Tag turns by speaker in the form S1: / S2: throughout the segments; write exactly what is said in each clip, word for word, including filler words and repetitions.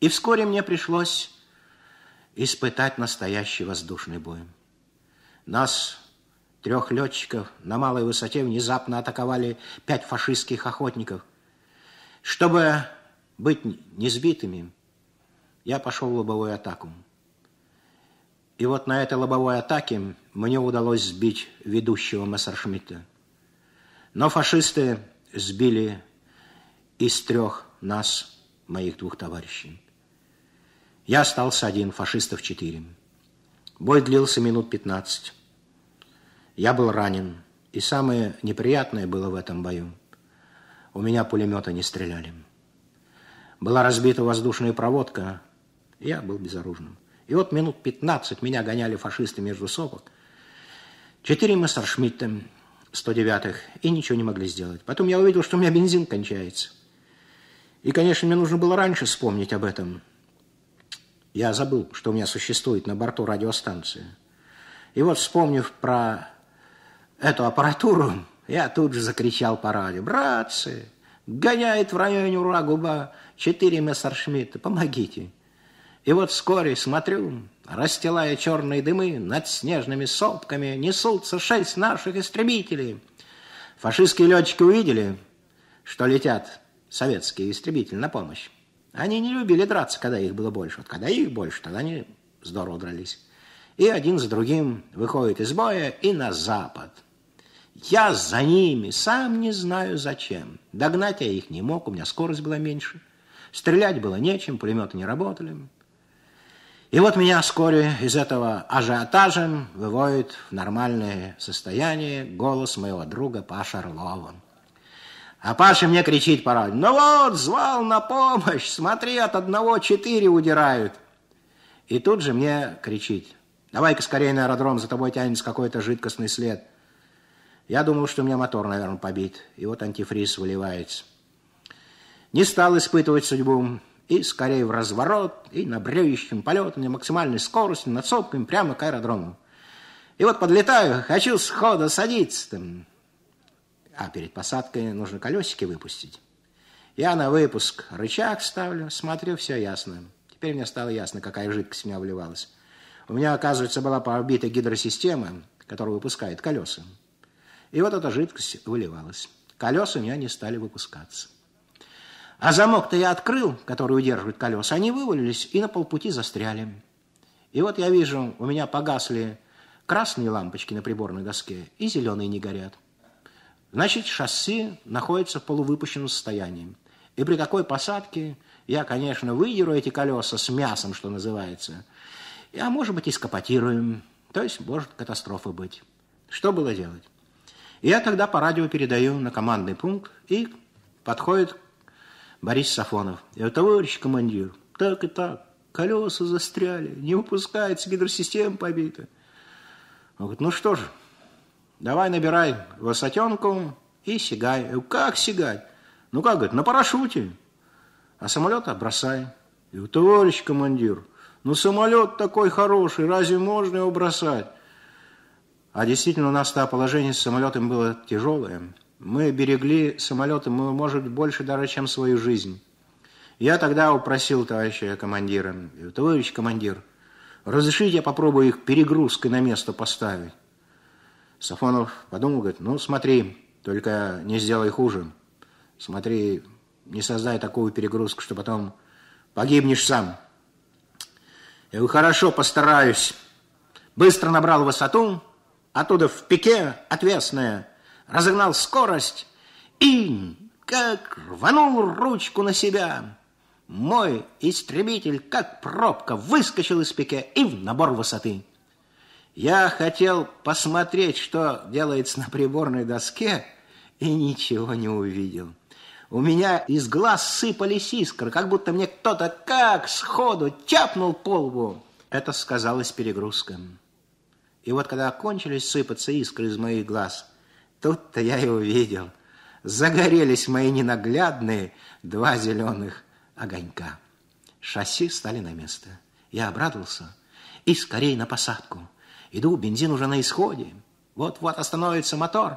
S1: И вскоре мне пришлось испытать настоящий воздушный бой. Нас, трех летчиков, на малой высоте внезапно атаковали пять фашистских охотников. Чтобы быть не сбитыми, я пошел в лобовую атаку. И вот на этой лобовой атаке мне удалось сбить ведущего Мессершмитта. Но фашисты сбили из трех нас, моих двух товарищей. Я остался один, фашистов четыре. Бой длился минут пятнадцать. Я был ранен. И самое неприятное было в этом бою: у меня пулеметы не стреляли. Была разбита воздушная проводка, и я был безоружным. И вот минут пятнадцать меня гоняли фашисты между сопок. Четыре Мессершмитта сто девятых, и ничего не могли сделать. Потом я увидел, что у меня бензин кончается. И, конечно, мне нужно было раньше вспомнить об этом. Я забыл, что у меня существует на борту радиостанция. И вот, вспомнив про эту аппаратуру, я тут же закричал по радио: «Братцы, гоняет в районе Ура-Губа четыре Мессершмитта, помогите!» И вот вскоре, смотрю, расстилая черные дымы, над снежными сопками несутся шесть наших истребителей. Фашистские летчики увидели, что летят советские истребители на помощь. Они не любили драться, когда их было больше. Вот когда их больше, тогда они здорово дрались. И один за другим выходит из боя и на запад. Я за ними, сам не знаю зачем. Догнать я их не мог, у меня скорость была меньше. Стрелять было нечем, пулеметы не работали. И вот меня вскоре из этого ажиотажа выводит в нормальное состояние голос моего друга Паши Орлова. А Паша мне кричит по радио: «Ну вот, звал на помощь, смотри, от одного четыре удирают». И тут же мне кричит: «Давай-ка скорее на аэродром, за тобой тянется какой-то жидкостный след». Я думал, что у меня мотор, наверное, побит, и вот антифриз выливается. Не стал испытывать судьбу, и скорее в разворот, и на бреющем полете, на максимальной скорости, над сопками, прямо к аэродрому. И вот подлетаю, хочу сходу садиться там. А перед посадкой нужно колесики выпустить. Я на выпуск рычаг ставлю, смотрю, все ясно. Теперь мне стало ясно, какая жидкость в меня вливалась. У меня, оказывается, была пробита гидросистема, которая выпускает колеса. И вот эта жидкость выливалась. Колеса у меня не стали выпускаться. А замок-то я открыл, который удерживает колеса, они вывалились и на полпути застряли. И вот я вижу, у меня погасли красные лампочки на приборной доске, и зеленые не горят. Значит, шасси находится в полувыпущенном состоянии. И при такой посадке я, конечно, выдеру эти колеса с мясом, что называется. А может быть, и скопотируем. То есть, может катастрофа быть. Что было делать? Я тогда по радио передаю на командный пункт, и подходит Борис Сафонов. Я говорю: «Товарищ командир, так и так, колеса застряли, не выпускается, гидросистема побита». Он говорит: «Ну что же, давай набирай высотенку и сигай». Я говорю: «Как сигать?» «Ну как, говорит, на парашюте, а самолет бросай». Я говорю: «Товарищ командир, ну самолет такой хороший, разве можно его бросать?» А действительно, у нас-то положение с самолетом было тяжелое. Мы берегли самолеты, мы, может, больше даже, чем свою жизнь. Я тогда упросил товарища командира: «Товарищ командир, разрешите я попробую их перегрузкой на место поставить?» Сафонов подумал, говорит: «Ну, смотри, только не сделай хуже. Смотри, не создай такую перегрузку, что потом погибнешь сам». Я говорю: «Хорошо, постараюсь». Быстро набрал высоту, оттуда в пике отвесная, разогнал скорость и как рванул ручку на себя. Мой истребитель, как пробка, выскочил из пике и в набор высоты. Я хотел посмотреть, что делается на приборной доске, и ничего не увидел. У меня из глаз сыпались искры, как будто мне кто-то как сходу тяпнул по лбу. Это сказалось перегрузка. И вот когда кончились сыпаться искры из моих глаз, тут-то я и увидел. Загорелись мои ненаглядные два зеленых огонька. Шасси стали на место. Я обрадовался и скорее на посадку. Иду, бензин уже на исходе. Вот-вот остановится мотор.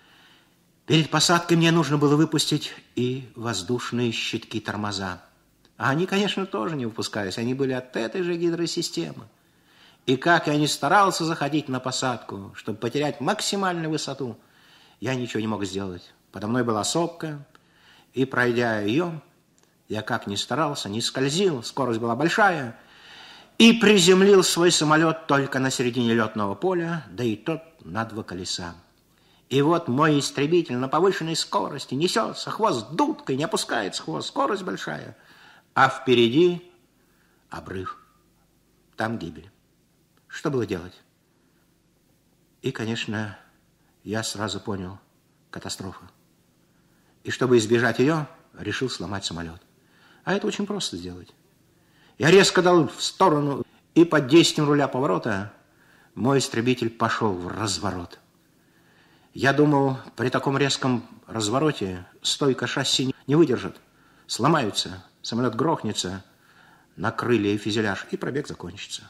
S1: Перед посадкой мне нужно было выпустить и воздушные щитки тормоза. А они, конечно, тоже не выпускались. Они были от этой же гидросистемы. И как я ни старался заходить на посадку, чтобы потерять максимальную высоту, я ничего не мог сделать. Подо мной была сопка, и, пройдя ее, я как ни старался, не скользил, скорость была большая, и приземлил свой самолет только на середине летного поля, да и тот на два колеса. И вот мой истребитель на повышенной скорости несется, хвост дудкой, не опускается хвост, скорость большая, а впереди обрыв, там гибель. Что было делать? И, конечно, я сразу понял – катастрофа. И чтобы избежать ее, решил сломать самолет. А это очень просто сделать. Я резко дал в сторону, и под действием руля поворота мой истребитель пошел в разворот. Я думал, при таком резком развороте стойка шасси не выдержит, сломаются, самолет грохнется на крылья и фюзеляж, и пробег закончится.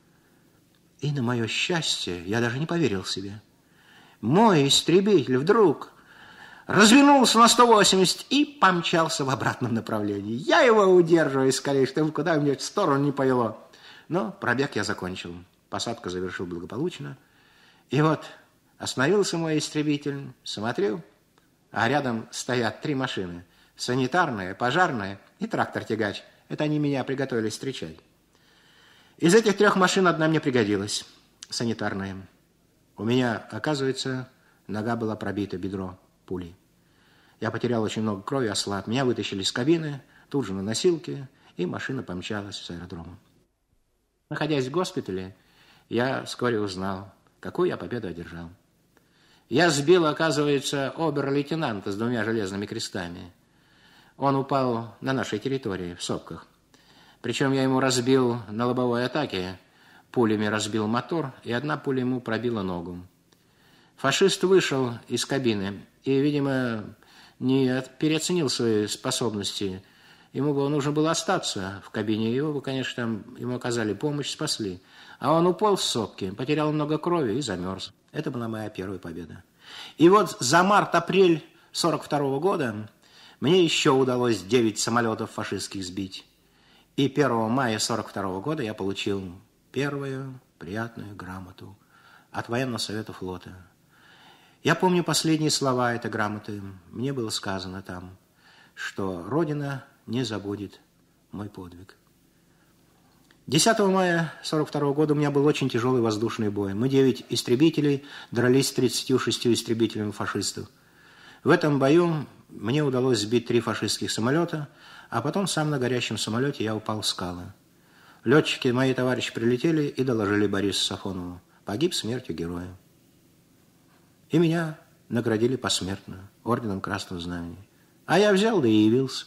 S1: И на мое счастье, я даже не поверил себе. Мой истребитель вдруг развернулся на сто восемьдесят и помчался в обратном направлении. Я его удерживаю скорее, чтобы куда мне в сторону не повело. Но пробег я закончил. Посадку завершил благополучно. И вот остановился мой истребитель, смотрю, а рядом стоят три машины. Санитарная, пожарная и трактор-тягач. Это они меня приготовились встречать. Из этих трех машин одна мне пригодилась, санитарная. У меня, оказывается, нога была пробита, бедро пулей. Я потерял очень много крови, ослаб. Меня вытащили из кабины, тут же на носилке, и машина помчалась с аэродрома. Находясь в госпитале, я вскоре узнал, какую я победу одержал. Я сбил, оказывается, обер-лейтенанта с двумя железными крестами. Он упал на нашей территории, в сопках. Причем я ему разбил на лобовой атаке, пулями разбил мотор, и одна пуля ему пробила ногу. Фашист вышел из кабины и, видимо, не переоценил свои способности. Ему было, нужно было остаться в кабине, его бы, конечно, там, ему оказали помощь, спасли. А он упал в сопки, потерял много крови и замерз. Это была моя первая победа. И вот за март-апрель сорок второго года мне еще удалось девять самолетов фашистских сбить. И первого мая сорок второго года я получил первую приятную грамоту от военного совета флота. Я помню последние слова этой грамоты. Мне было сказано там, что Родина не забудет мой подвиг. десятого мая сорок второго года у меня был очень тяжелый воздушный бой. Мы, девять истребителей, дрались с тридцатью шестью истребителями фашистов. В этом бою мне удалось сбить три фашистских самолета, а потом сам на горящем самолете я упал в скалы. Летчики, мои товарищи, прилетели и доложили Борису Сафонову. Погиб смертью героя. И меня наградили посмертно орденом Красного Знамени. А я взял, да и явился.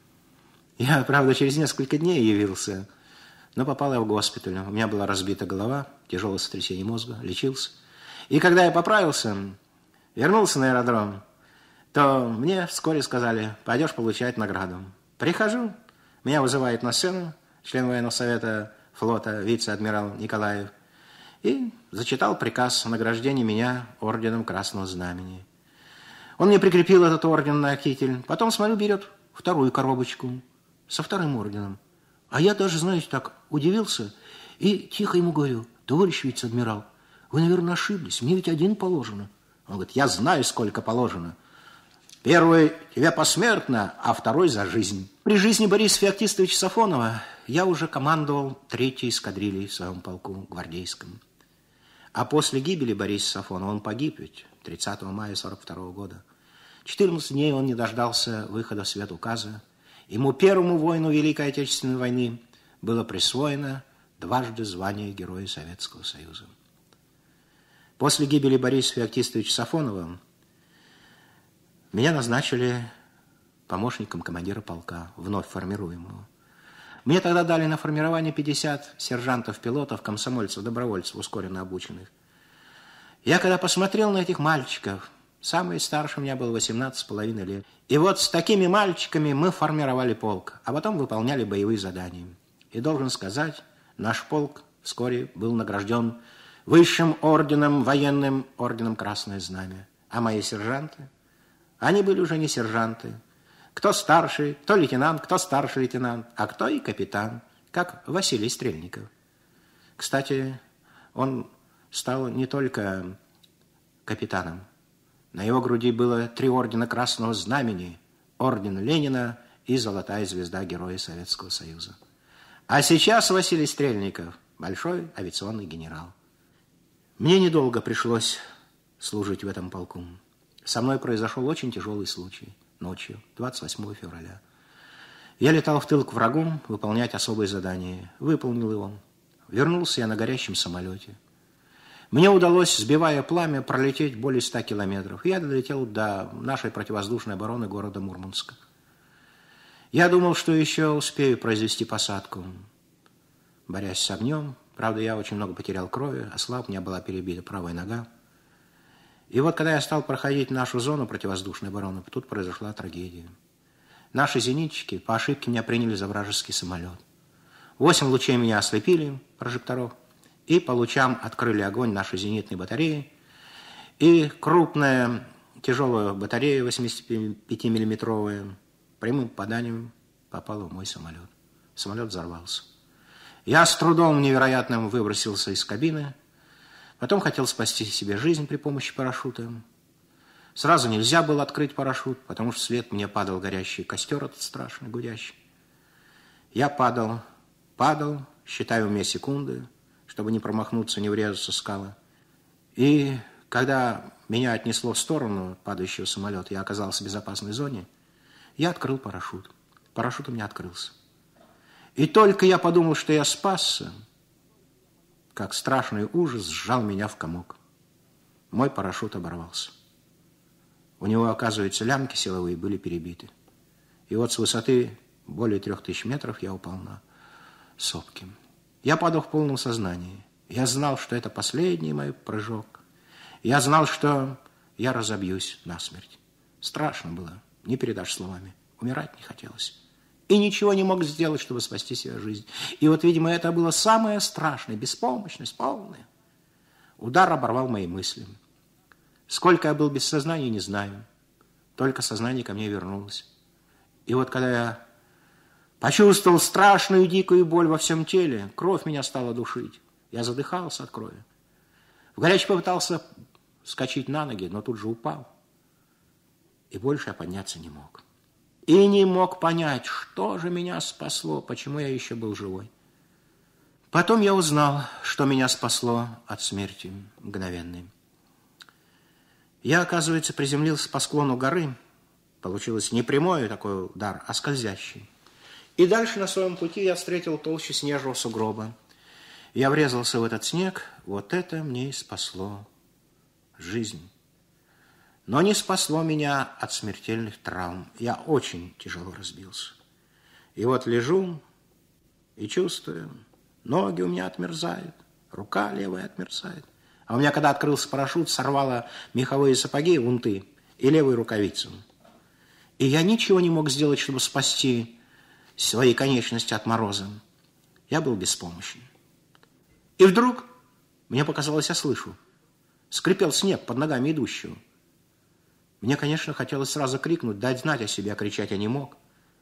S1: Я, правда, через несколько дней явился, но попал я в госпиталь. У меня была разбита голова, тяжелое сотрясение мозга, лечился. И когда я поправился, вернулся на аэродром, то мне вскоре сказали, пойдешь получать награду. Прихожу, меня вызывает на сцену член военного совета флота, вице-адмирал Николаев, и зачитал приказ о награждении меня орденом Красного Знамени. Он мне прикрепил этот орден на китель. Потом, смотрю, берет вторую коробочку со вторым орденом. А я даже, знаете, так удивился и тихо ему говорю, товарищ вице-адмирал, вы, наверное, ошиблись, мне ведь один положено. Он говорит, я знаю, сколько положено. Первый тебе посмертно, а второй за жизнь. При жизни Бориса Феоктистовича Сафонова я уже командовал третьей эскадрильей в своем полку гвардейском. А после гибели Бориса Сафонова он погиб ведь тридцатого мая сорок второго года. четырнадцать дней он не дождался выхода в свет указа. Ему, первому воину Великой Отечественной войны, было присвоено дважды звание Героя Советского Союза. После гибели Бориса Феоктистовича Сафонова меня назначили помощником командира полка, вновь формируемого. Мне тогда дали на формирование пятьдесят сержантов-пилотов, комсомольцев, добровольцев, ускоренно обученных. Я когда посмотрел на этих мальчиков, самый старший у меня был восемнадцать с половиной лет. И вот с такими мальчиками мы формировали полк, а потом выполняли боевые задания. И должен сказать, наш полк вскоре был награжден высшим орденом, военным орденом Красное Знамя. А мои сержанты, они были уже не сержанты, Кто старший, кто лейтенант, кто старший лейтенант, а кто и капитан, как Василий Стрельников. Кстати, он стал не только капитаном. На его груди было три ордена Красного Знамени, орден Ленина и золотая звезда Героя Советского Союза. А сейчас Василий Стрельников – большой авиационный генерал. Мне недолго пришлось служить в этом полку. Со мной произошел очень тяжелый случай ночью, двадцать восьмого февраля. Я летал в тыл к врагу выполнять особое задание. Выполнил его. Вернулся я на горящем самолете. Мне удалось, сбивая пламя, пролететь более ста километров. Я долетел до нашей противовоздушной обороны города Мурманска. Я думал, что еще успею произвести посадку, борясь с огнем. Правда, я очень много потерял крови, ослаб, у меня была перебита правая нога. И вот, когда я стал проходить нашу зону противовоздушной обороны, тут произошла трагедия. Наши зенитчики по ошибке меня приняли за вражеский самолет. Восемь лучей меня ослепили, прожекторов, и по лучам открыли огонь наши зенитные батареи. И крупная тяжелая батарея восьмидесятипятимиллиметровая прямым попаданием попала в мой самолет. Самолет взорвался. Я с трудом невероятным выбросился из кабины. Потом хотел спасти себе жизнь при помощи парашюта. Сразу нельзя было открыть парашют, потому что вслед мне падал горящий костер этот страшный, гудящий. Я падал, падал, считая в уме секунды, чтобы не промахнуться, не врезаться в скалы. И когда меня отнесло в сторону падающего самолета, я оказался в безопасной зоне, я открыл парашют. Парашют у меня открылся. И только я подумал, что я спасся, как страшный ужас сжал меня в комок. Мой парашют оборвался. У него, оказывается, лямки силовые были перебиты. И вот с высоты более трех тысяч метров я упал на сопки. Я падал в полном сознании. Я знал, что это последний мой прыжок. Я знал, что я разобьюсь насмерть. Страшно было, не передашь словами. Умирать не хотелось. И ничего не мог сделать, чтобы спасти себе жизнь. И вот, видимо, это было самое страшное, беспомощность полная. Удар оборвал мои мысли. Сколько я был без сознания, не знаю. Только сознание ко мне вернулось. И вот когда я почувствовал страшную дикую боль во всем теле, кровь меня стала душить. Я задыхался от крови. В горячке попытался вскочить на ноги, но тут же упал. И больше я подняться не мог. И не мог понять, что же меня спасло, почему я еще был живой. Потом я узнал, что меня спасло от смерти мгновенной. Я, оказывается, приземлился по склону горы. Получилось не прямой такой удар, а скользящий. И дальше на своем пути я встретил толщу снежного сугроба. Я врезался в этот снег. Вот это мне и спасло жизнь. Но не спасло меня от смертельных травм. Я очень тяжело разбился. И вот лежу и чувствую, ноги у меня отмерзают, рука левая отмерзает. А у меня, когда открылся парашют, сорвало меховые сапоги, унты и левую рукавицу. И я ничего не мог сделать, чтобы спасти свои конечности от мороза. Я был беспомощен. И вдруг, мне показалось, я слышу, скрипел снег под ногами идущего. Мне, конечно, хотелось сразу крикнуть, дать знать о себе, а кричать я не мог.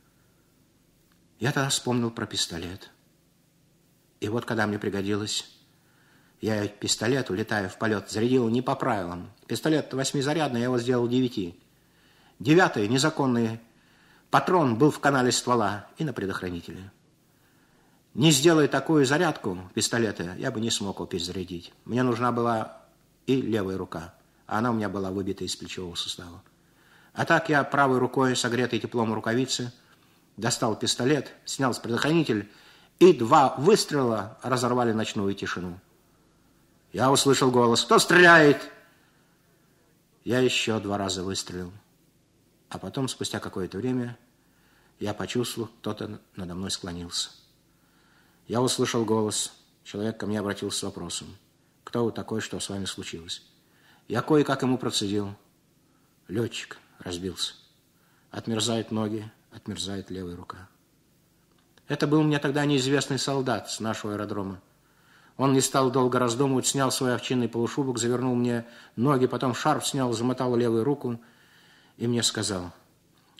S1: Я тогда вспомнил про пистолет. И вот, когда мне пригодилось, я пистолет, улетая в полет, зарядил не по правилам. Пистолет восьмизарядный, я его сделал девяти. Девятый, незаконный патрон был в канале ствола и на предохранителе. Не сделая такую зарядку пистолета, я бы не смог его перезарядить. Мне нужна была и левая рука, а она у меня была выбита из плечевого сустава. А так я правой рукой, согретой теплом рукавицы, достал пистолет, снял с предохранитель, и два выстрела разорвали ночную тишину. Я услышал голос: «Кто стреляет?» Я еще два раза выстрелил. А потом, спустя какое-то время, я почувствовал, кто-то надо мной склонился. Я услышал голос. Человек ко мне обратился с вопросом: «Кто вы такой, что с вами случилось?» Я кое-как ему процедил: «Летчик, разбился. Отмерзают ноги, отмерзает левая рука». Это был мне тогда неизвестный солдат с нашего аэродрома. Он не стал долго раздумывать, снял свой овчинный полушубок, завернул мне ноги, потом шарф снял, замотал левую руку и мне сказал: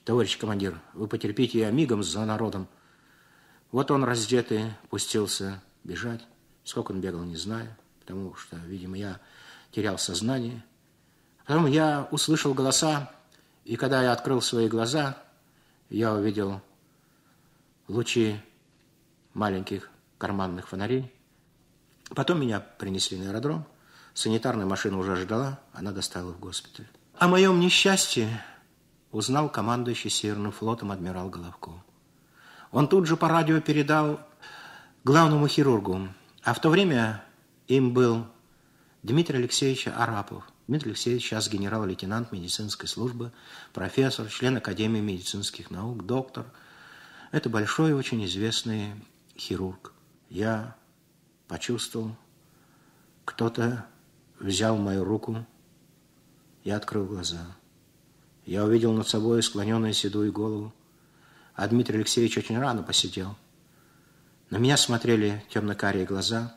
S1: Товарищ командир, вы потерпите, я мигом за народом. Вот он, раздетый, пустился бежать. Сколько он бегал, не знаю, потому что, видимо, я терял сознание. Потом я услышал голоса, и когда я открыл свои глаза, я увидел лучи маленьких карманных фонарей. Потом меня принесли на аэродром. Санитарная машина уже ждала, она доставила в госпиталь. О моем несчастье узнал командующий Северным флотом адмирал Головко. Он тут же по радио передал главному хирургу, а в то время им был Дмитрий Алексеевич Арапов. Дмитрий Алексеевич сейчас генерал-лейтенант медицинской службы, профессор, член Академии медицинских наук, доктор. Это большой, очень известный хирург. Я почувствовал, кто-то взял мою руку, я открыл глаза. Я увидел над собой склоненную седую голову, а Дмитрий Алексеевич очень рано посидел. На меня смотрели темно-карие глаза,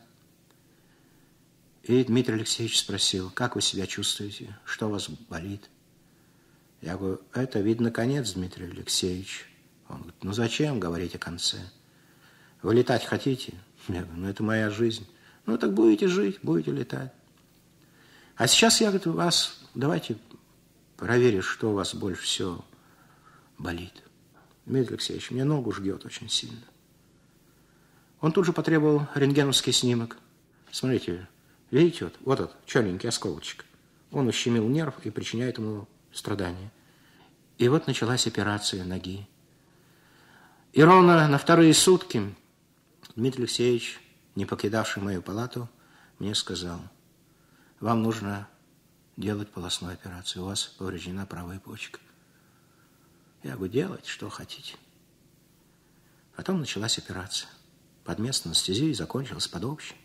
S1: и Дмитрий Алексеевич спросил: как вы себя чувствуете, что у вас болит? Я говорю: это, видно, конец, Дмитрий Алексеевич. Он говорит: ну зачем говорить о конце? Вы летать хотите? Я говорю: ну это моя жизнь. Ну так будете жить, будете летать. А сейчас я говорю: вас, давайте проверим, что у вас больше всего болит. Дмитрий Алексеевич, мне ногу жгет очень сильно. Он тут же потребовал рентгеновский снимок. Смотрите, видите, вот, вот этот черненький осколочек. Он ущемил нерв и причиняет ему страдания. И вот началась операция ноги. И ровно на вторые сутки Дмитрий Алексеевич, не покидавший мою палату, мне сказал: вам нужно делать полостную операцию, у вас повреждена правая почка. Я говорю: делать, что хотите. Потом началась операция. Под местной анестезией закончилась под общей.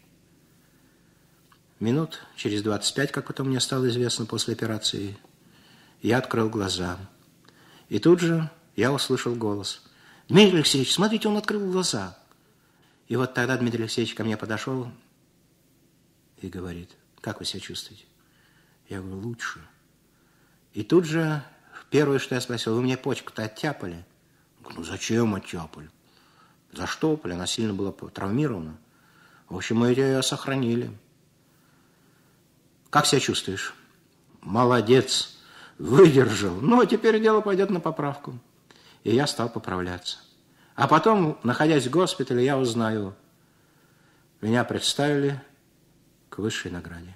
S1: Минут через двадцать пять, как потом мне стало известно после операции, я открыл глаза. И тут же я услышал голос: Дмитрий Алексеевич, смотрите, он открыл глаза. И вот тогда Дмитрий Алексеевич ко мне подошел и говорит: как вы себя чувствуете? Я говорю: лучше. И тут же первое, что я спросил: вы мне почку-то оттяпали? Ну, зачем оттяпали? Заштопали, она сильно была травмирована. В общем, мы ее сохранили. Как себя чувствуешь? Молодец, выдержал. Ну, а теперь дело пойдет на поправку. И я стал поправляться. А потом, находясь в госпитале, я узнаю, меня представили к высшей награде.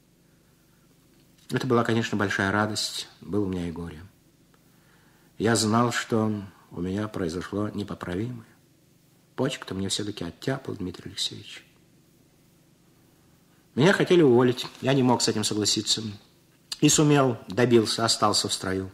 S1: Это была, конечно, большая радость, было у меня и горе. Я знал, что у меня произошло непоправимое. Почку-то мне все-таки оттяпал Дмитрий Алексеевич. Меня хотели уволить, я не мог с этим согласиться. И сумел, добился, остался в строю.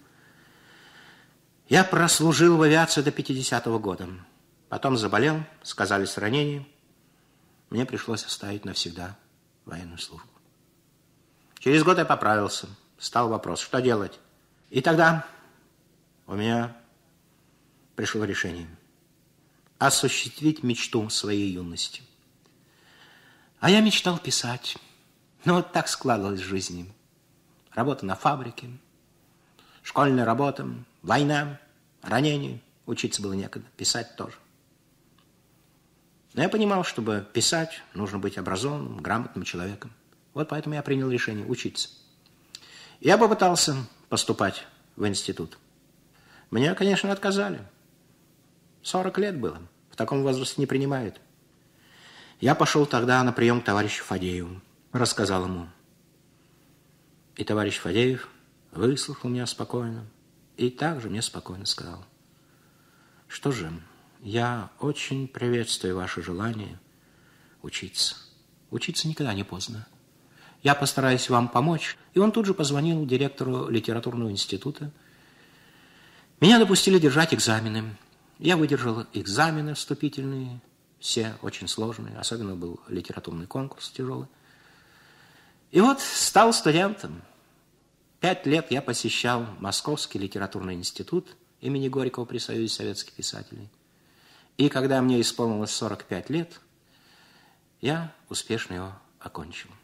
S1: Я прослужил в авиации до пятидесятого года. Потом заболел, сказались ранения. Мне пришлось оставить навсегда военную службу. Через год я поправился. Стал вопрос, что делать? И тогда у меня пришло решение осуществить мечту своей юности. А я мечтал писать. Но вот так складывалось в жизни. Работа на фабрике, школьная работа, война, ранения. Учиться было некогда, писать тоже. Но я понимал, чтобы писать, нужно быть образованным, грамотным человеком. Вот поэтому я принял решение учиться. Я попытался поступать в институт. Мне, конечно, отказали. сорок лет было. В таком возрасте не принимают. Я пошел тогда на прием к товарищу Фадееву. Рассказал ему. И товарищ Фадеев выслушал меня спокойно. И также мне спокойно сказал: что же, я очень приветствую ваше желание учиться. Учиться никогда не поздно. Я постараюсь вам помочь. И он тут же позвонил директору литературного института. Меня допустили держать экзамены. Я выдержал экзамены вступительные, все очень сложные, особенно был литературный конкурс тяжелый. И вот стал студентом. Пять лет я посещал Московский литературный институт имени Горького при Союзе советских писателей. И когда мне исполнилось сорок пять лет, я успешно его окончил.